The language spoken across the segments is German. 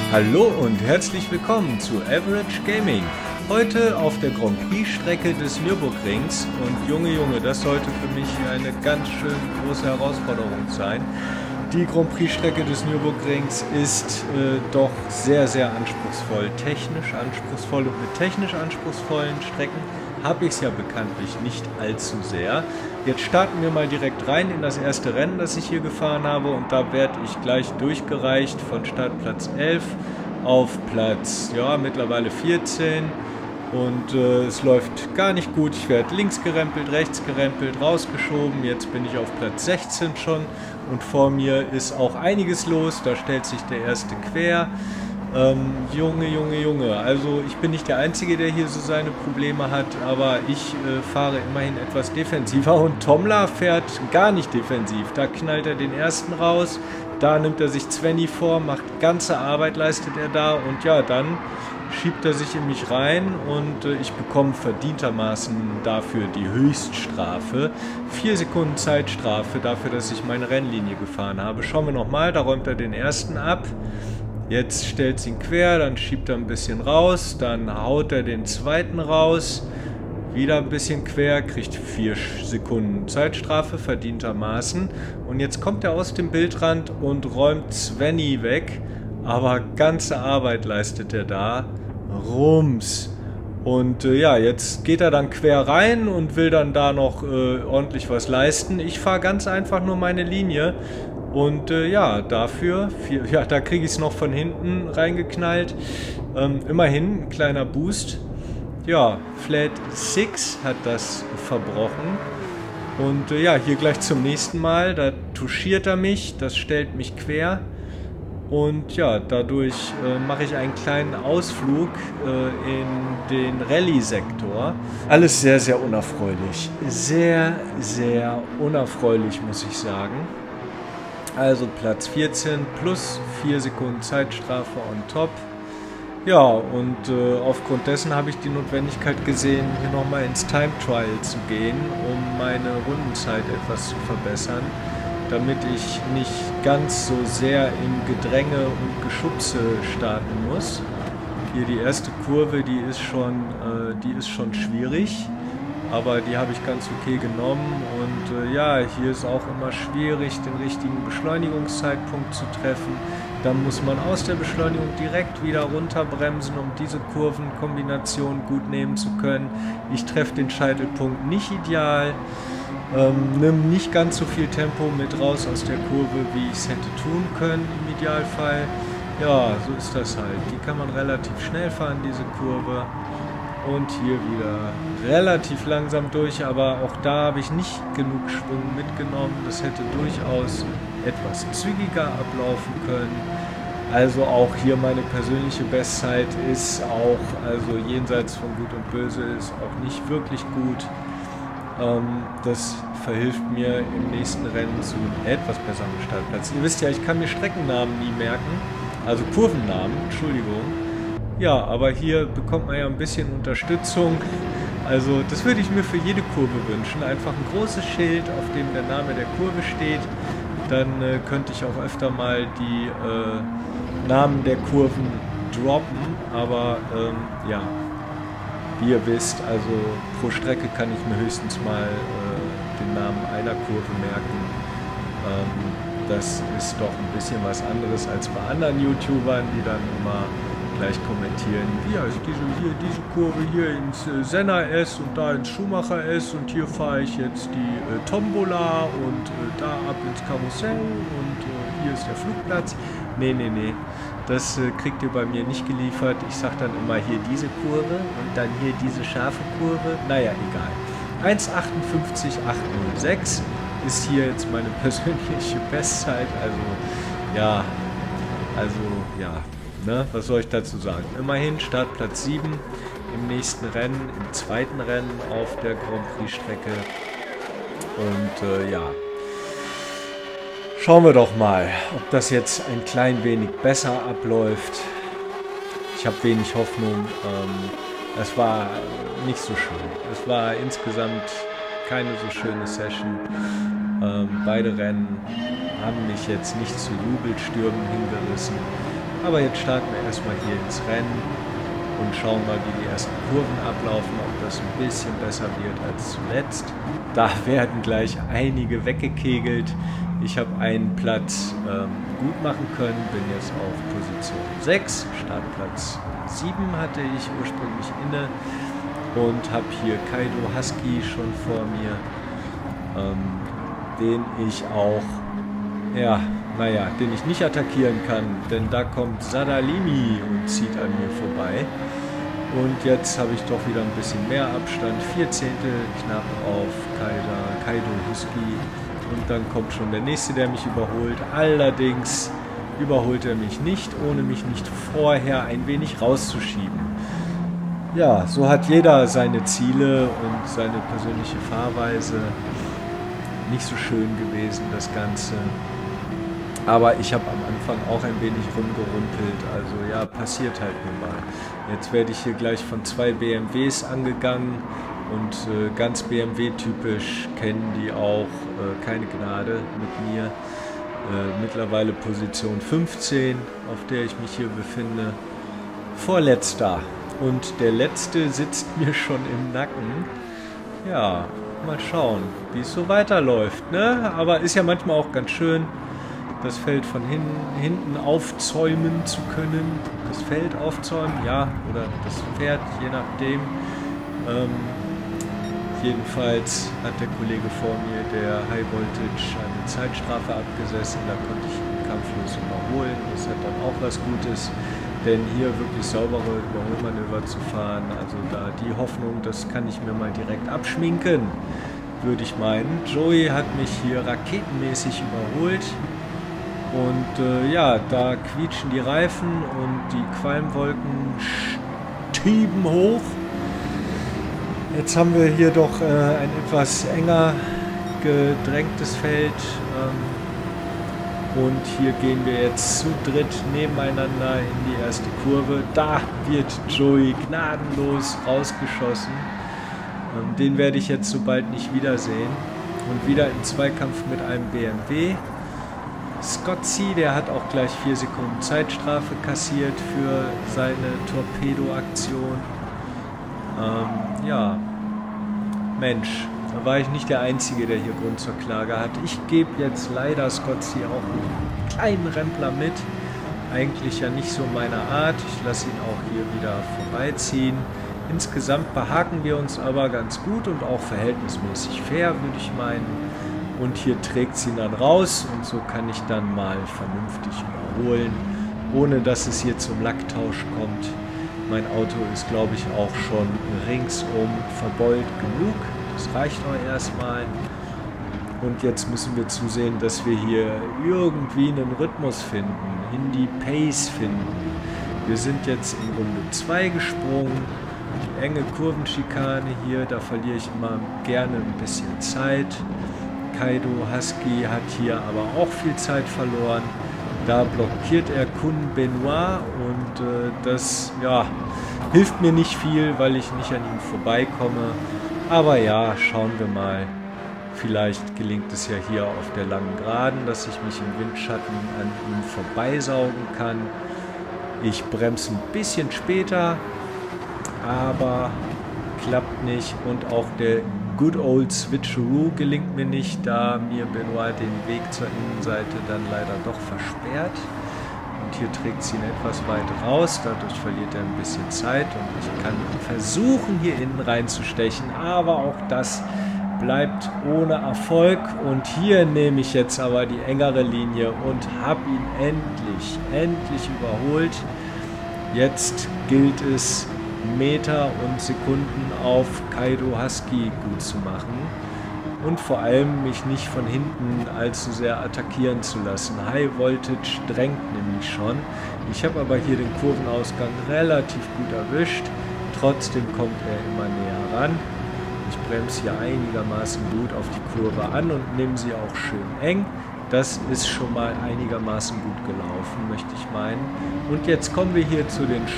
Hallo und herzlich willkommen zu Average Gaming. Heute auf der Grand Prix Strecke des Nürburgrings und Junge, das sollte für mich eine ganz schön große Herausforderung sein. Die Grand Prix Strecke des Nürburgrings ist doch sehr anspruchsvoll, technisch anspruchsvoll, und mit technisch anspruchsvollen Strecken habe ich es ja bekanntlich nicht allzu sehr. Jetzt starten wir mal direkt rein in das erste Rennen, das ich hier gefahren habe, und da werde ich gleich durchgereicht von Startplatz 11 auf Platz, ja, mittlerweile 14, und es läuft gar nicht gut. Ich werde links gerempelt, rechts gerempelt, rausgeschoben, jetzt bin ich auf Platz 16 schon und vor mir ist auch einiges los, da stellt sich der erste quer. Junge, also ich bin nicht der Einzige, der hier so seine Probleme hat, aber ich fahre immerhin etwas defensiver und Tomla fährt gar nicht defensiv. Da knallt er den ersten raus, da nimmt er sich Svenny vor, macht ganze Arbeit, leistet er da, und ja, dann schiebt er sich in mich rein und ich bekomme verdientermaßen dafür die Höchststrafe. 4 Sekunden Zeitstrafe dafür, dass ich meine Rennlinie gefahren habe. Schauen wir nochmal, da räumt er den ersten ab. Jetzt stellt sie ihn quer, dann schiebt er ein bisschen raus, dann haut er den zweiten raus, wieder ein bisschen quer, kriegt 4 Sekunden Zeitstrafe, verdientermaßen. Und jetzt kommt er aus dem Bildrand und räumt Svenny weg, aber ganze Arbeit leistet er da. Rums. Und ja, jetzt geht er dann quer rein und will dann da noch ordentlich was leisten. Ich fahre ganz einfach nur meine Linie. Und ja, dafür, da kriege ich es noch von hinten reingeknallt. Immerhin ein kleiner Boost. Ja, Flat 6 hat das verbrochen. Und ja, hier gleich zum nächsten Mal. Da touchiert er mich, das stellt mich quer. Und ja, dadurch mache ich einen kleinen Ausflug in den Rallye-Sektor. Alles sehr unerfreulich. Sehr unerfreulich, muss ich sagen. Also Platz 14 plus 4 Sekunden Zeitstrafe on top. Ja, und aufgrund dessen habe ich die Notwendigkeit gesehen, hier nochmal ins Time Trial zu gehen, um meine Rundenzeit etwas zu verbessern, damit ich nicht ganz so sehr im Gedränge und Geschubse starten muss. Hier die erste Kurve, die ist schon schwierig. Aber die habe ich ganz okay genommen, und ja, hier ist auch immer schwierig, den richtigen Beschleunigungszeitpunkt zu treffen. Dann muss man aus der Beschleunigung direkt wieder runterbremsen, um diese Kurvenkombination gut nehmen zu können. Ich treffe den Scheitelpunkt nicht ideal, nimm nicht ganz so viel Tempo mit raus aus der Kurve, wie ich es hätte tun können im Idealfall. Ja, so ist das halt. Die kann man relativ schnell fahren, diese Kurve. Und hier wieder relativ langsam durch, aber auch da habe ich nicht genug Schwung mitgenommen. Das hätte durchaus etwas zügiger ablaufen können. Also auch hier meine persönliche Bestzeit ist auch, also jenseits von Gut und Böse, ist auch nicht wirklich gut. Das verhilft mir im nächsten Rennen zu einem etwas besseren Startplatz. Ihr wisst ja, ich kann mir Streckennamen nie merken, also Kurvennamen, Entschuldigung. Ja, aber hier bekommt man ja ein bisschen Unterstützung. Also das würde ich mir für jede Kurve wünschen. Einfach ein großes Schild, auf dem der Name der Kurve steht. Dann könnte ich auch öfter mal die Namen der Kurven droppen. Aber ja, wie ihr wisst, also pro Strecke kann ich mir höchstens mal den Namen einer Kurve merken. Das ist doch ein bisschen was anderes als bei anderen YouTubern, die dann immer gleich kommentieren, ja, ist diese Kurve hier ins Senna S und da ins Schumacher S, und hier fahre ich jetzt die Tombola und da ab ins Karussell und hier ist der Flugplatz. Nee, das kriegt ihr bei mir nicht geliefert. Ich sage dann immer hier diese Kurve und dann hier diese scharfe Kurve. Naja, egal. 1,58,806 ist hier jetzt meine persönliche Bestzeit, ja. Ne, was soll ich dazu sagen? Immerhin Startplatz 7 im nächsten Rennen, im zweiten Rennen auf der Grand Prix Strecke. Und ja, schauen wir doch mal, ob das jetzt ein klein wenig besser abläuft. Ich habe wenig Hoffnung. Es war nicht so schön. Es war insgesamt keine so schöne Session. Beide Rennen haben mich jetzt nicht zu Jubelstürmen hingerissen. Aber jetzt starten wir erstmal hier ins Rennen und schauen mal, wie die ersten Kurven ablaufen, ob das ein bisschen besser wird als zuletzt. Da werden gleich einige weggekegelt. Ich habe einen Platz gut machen können, bin jetzt auf Position 6, Startplatz 7 hatte ich ursprünglich inne und habe hier Kaido Husky schon vor mir, den ich auch, ja, naja, den ich nicht attackieren kann, denn da kommt Sadalimi und zieht an mir vorbei. Und jetzt habe ich doch wieder ein bisschen mehr Abstand, 4 Zehntel knapp auf Kaido Husky. Und dann kommt schon der nächste, der mich überholt. Allerdings überholt er mich nicht, ohne mich nicht vorher ein wenig rauszuschieben. Ja, so hat jeder seine Ziele und seine persönliche Fahrweise. Nicht so schön gewesen, das Ganze. Aber ich habe am Anfang auch ein wenig rumgerumpelt, also ja, passiert halt nun mal. Jetzt werde ich hier gleich von 2 BMWs angegangen und ganz BMW-typisch kennen die auch keine Gnade mit mir. Mittlerweile Position 15, auf der ich mich hier befinde. Vorletzter. Und der letzte sitzt mir schon im Nacken. Ja, mal schauen, wie es so weiterläuft, ne? Aber ist ja manchmal auch ganz schön, das Feld von hinten aufzäumen zu können. Das Feld aufzäumen, ja, oder das Pferd, je nachdem. Jedenfalls hat der Kollege vor mir, der High Voltage, eine Zeitstrafe abgesessen. Da konnte ich ihn kampflos überholen. Das hat dann auch was Gutes, denn hier wirklich saubere Überholmanöver zu fahren, also da die Hoffnung, das kann ich mir mal direkt abschminken, würde ich meinen. Joey hat mich hier raketenmäßig überholt. Und ja, da quietschen die Reifen und die Qualmwolken stieben hoch. Jetzt haben wir hier doch ein etwas enger gedrängtes Feld. Und hier gehen wir jetzt zu dritt nebeneinander in die erste Kurve. Da wird Joey gnadenlos rausgeschossen. Den werde ich jetzt so bald nicht wiedersehen. Und wieder im Zweikampf mit einem BMW. Scotzi, der hat auch gleich 4 Sekunden Zeitstrafe kassiert für seine Torpedo-Aktion. Ja, Mensch, da war ich nicht der Einzige, der hier Grund zur Klage hat. Ich gebe jetzt leider Scotzi auch einen kleinen Rempler mit. Eigentlich ja nicht so meine Art. Ich lasse ihn auch hier wieder vorbeiziehen. Insgesamt behaken wir uns aber ganz gut und auch verhältnismäßig fair, würde ich meinen. Und hier trägt sie ihn dann raus und so kann ich dann mal vernünftig überholen, ohne dass es hier zum Lacktausch kommt. Mein Auto ist, glaube ich, auch schon ringsum verbeult genug. Das reicht auch erstmal. Und jetzt müssen wir zusehen, dass wir hier irgendwie einen Rhythmus finden, in die Pace finden. Wir sind jetzt in Runde 2 gesprungen. Die enge Kurvenschikane hier, da verliere ich immer gerne ein bisschen Zeit. Kaido Husky hat hier aber auch viel Zeit verloren. Da blockiert er Kun Benoit und das ja, hilft mir nicht viel, weil ich nicht an ihm vorbeikomme. Aber ja, schauen wir mal. Vielleicht gelingt es ja hier auf der langen Geraden, dass ich mich im Windschatten an ihm vorbeisaugen kann. Ich bremse ein bisschen später, aber klappt nicht. Und auch der Good Old Switcheroo gelingt mir nicht, da mir Benoit den Weg zur Innenseite dann leider doch versperrt. Und hier trägt sie ihn etwas weit raus, dadurch verliert er ein bisschen Zeit und ich kann versuchen, hier innen reinzustechen, aber auch das bleibt ohne Erfolg. Und hier nehme ich jetzt aber die engere Linie und habe ihn endlich überholt. Jetzt gilt es, Meter und Sekunden auf Kaido Husky gut zu machen und vor allem mich nicht von hinten allzu sehr attackieren zu lassen. High Voltage drängt nämlich schon. Ich habe aber hier den Kurvenausgang relativ gut erwischt. Trotzdem kommt er immer näher ran. Ich bremse hier einigermaßen gut auf die Kurve an und nehme sie auch schön eng. Das ist schon mal einigermaßen gut gelaufen, möchte ich meinen. Und jetzt kommen wir hier zu den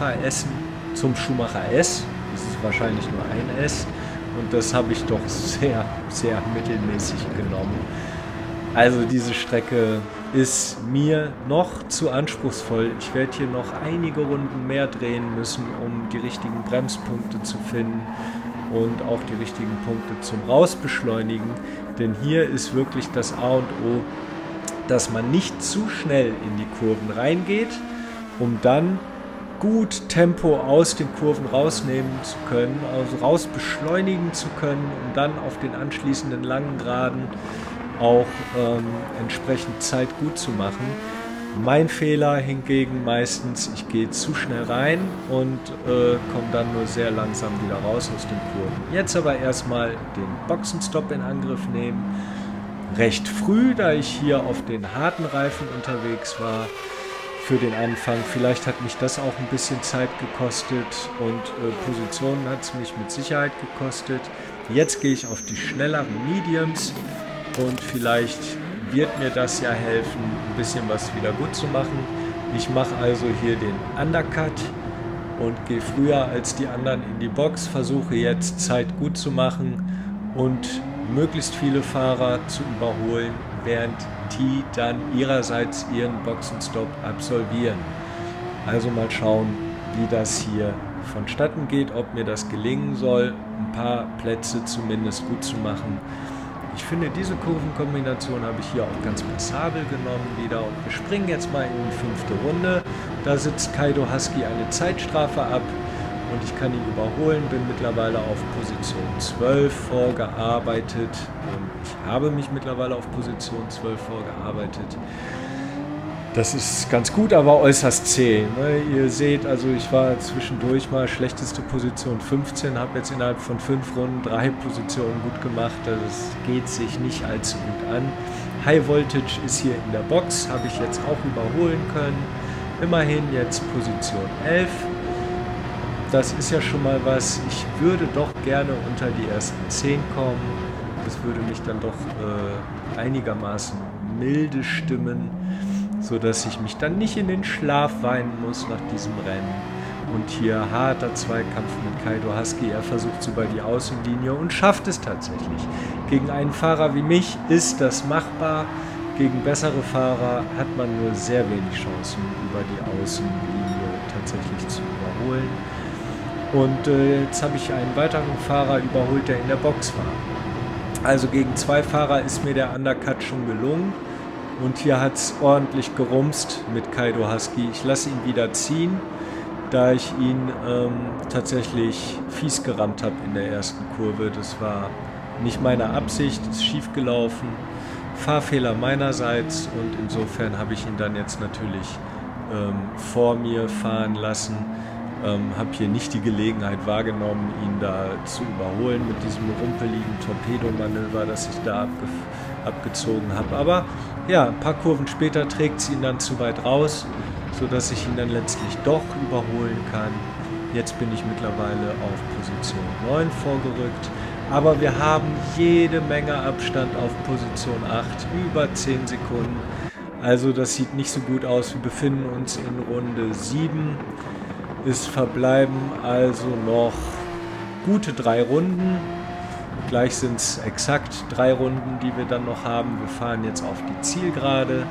zum Schumacher S. Das ist wahrscheinlich nur ein S. Und das habe ich doch sehr mittelmäßig genommen. Also diese Strecke ist mir noch zu anspruchsvoll. Ich werde hier noch einige Runden mehr drehen müssen, um die richtigen Bremspunkte zu finden und auch die richtigen Punkte zum Rausbeschleunigen. Denn hier ist wirklich das A und O, dass man nicht zu schnell in die Kurven reingeht, um dann gut Tempo aus den Kurven rausnehmen zu können, also raus beschleunigen zu können, um dann auf den anschließenden langen Geraden auch entsprechend Zeit gut zu machen. Mein Fehler hingegen meistens, ich gehe zu schnell rein und komme dann nur sehr langsam wieder raus aus den Kurven. Jetzt aber erstmal den Boxenstopp in Angriff nehmen. Recht früh, da ich hier auf den harten Reifen unterwegs war, für den Anfang. Vielleicht hat mich das auch ein bisschen Zeit gekostet und Positionen hat es mich mit Sicherheit gekostet. Jetzt gehe ich auf die schnelleren Mediums und vielleicht wird mir das ja helfen, ein bisschen was wieder gut zu machen. Ich mache also hier den Undercut und gehe früher als die anderen in die Box, versuche jetzt Zeit gut zu machen und möglichst viele Fahrer zu überholen, während die dann ihrerseits ihren Boxenstopp absolvieren. Also mal schauen, wie das hier vonstatten geht, ob mir das gelingen soll, ein paar Plätze zumindest gut zu machen. Ich finde, diese Kurvenkombination habe ich hier auch ganz passabel genommen wieder und wir springen jetzt mal in die 5. Runde. Da sitzt Kaido Husky eine Zeitstrafe ab und ich kann ihn überholen, bin mittlerweile auf Position 12 vorgearbeitet und ich habe mich mittlerweile auf Position 12 vorgearbeitet. Das ist ganz gut, aber äußerst zäh. Ne? Ihr seht, also ich war zwischendurch mal schlechteste Position 15, habe jetzt innerhalb von 5 Runden 3 Positionen gut gemacht. Das geht sich nicht allzu gut an. High Voltage ist hier in der Box, habe ich jetzt auch überholen können. Immerhin jetzt Position 11. Das ist ja schon mal was. Ich würde doch gerne unter die ersten 10 kommen. Das würde mich dann doch einigermaßen milde stimmen, sodass ich mich dann nicht in den Schlaf weinen muss nach diesem Rennen. Und hier harter Zweikampf mit Kaido Husky. Er versucht über die Außenlinie und schafft es tatsächlich. Gegen einen Fahrer wie mich ist das machbar. Gegen bessere Fahrer hat man nur sehr wenig Chancen, über die Außenlinie tatsächlich zu überholen. Und jetzt habe ich einen weiteren Fahrer überholt, der in der Box war. Also gegen 2 Fahrer ist mir der Undercut schon gelungen. Und hier hat es ordentlich gerumst mit Kaido Husky. Ich lasse ihn wieder ziehen, da ich ihn tatsächlich fies gerammt habe in der ersten Kurve. Das war nicht meine Absicht, ist schief gelaufen. Fahrfehler meinerseits und insofern habe ich ihn dann jetzt natürlich vor mir fahren lassen. Habe hier nicht die Gelegenheit wahrgenommen, ihn da zu überholen mit diesem rumpeligen Torpedomanöver, das ich da abgezogen habe. Aber ja, ein paar Kurven später trägt es ihn dann zu weit raus, sodass ich ihn dann letztlich doch überholen kann. Jetzt bin ich mittlerweile auf Position 9 vorgerückt. Aber wir haben jede Menge Abstand auf Position 8, über 10 Sekunden. Also das sieht nicht so gut aus. Wir befinden uns in Runde 7. Es verbleiben also noch gute 3 Runden. Gleich sind es exakt 3 Runden, die wir dann noch haben. Wir fahren jetzt auf die Zielgerade.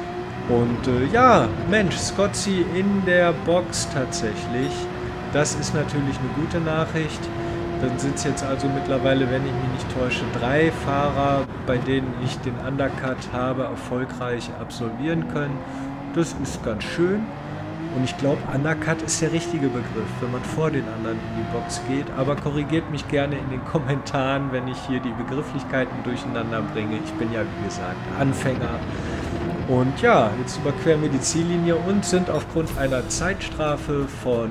Und ja, Mensch, Scotzi in der Box tatsächlich. Das ist natürlich eine gute Nachricht. Dann sind es jetzt also mittlerweile, wenn ich mich nicht täusche, 3 Fahrer, bei denen ich den Undercut habe erfolgreich absolvieren können. Das ist ganz schön. Und ich glaube, Undercut ist der richtige Begriff, wenn man vor den anderen in die Box geht. Aber korrigiert mich gerne in den Kommentaren, wenn ich hier die Begrifflichkeiten durcheinander bringe. Ich bin ja, wie gesagt, Anfänger. Und ja, jetzt überqueren wir die Ziellinie und sind aufgrund einer Zeitstrafe von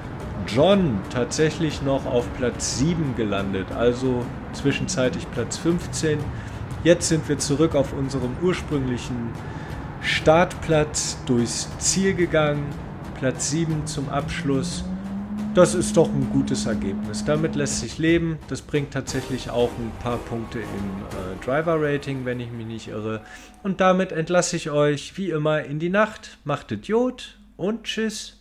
John tatsächlich noch auf Platz 7 gelandet. Also zwischenzeitlich Platz 15. Jetzt sind wir zurück auf unserem ursprünglichen Startplatz durchs Ziel gegangen. Platz 7 zum Abschluss. Das ist doch ein gutes Ergebnis. Damit lässt sich leben. Das bringt tatsächlich auch ein paar Punkte im Driver Rating, wenn ich mich nicht irre. Und damit entlasse ich euch wie immer in die Nacht. Macht Idiot und tschüss.